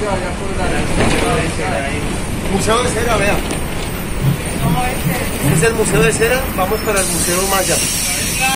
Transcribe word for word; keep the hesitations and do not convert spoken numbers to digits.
Museo de Cera, vea. Este es el Museo de Cera, vamos para el Museo Maya.